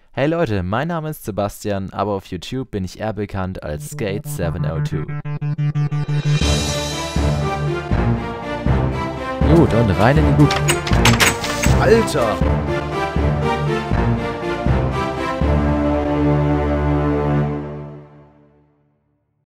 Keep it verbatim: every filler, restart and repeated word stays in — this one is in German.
Hey Leute, mein Name ist Sebastian, aber auf YouTube bin ich eher bekannt als Skate sieben null zwei. Gut, und rein in die Loop. Alter!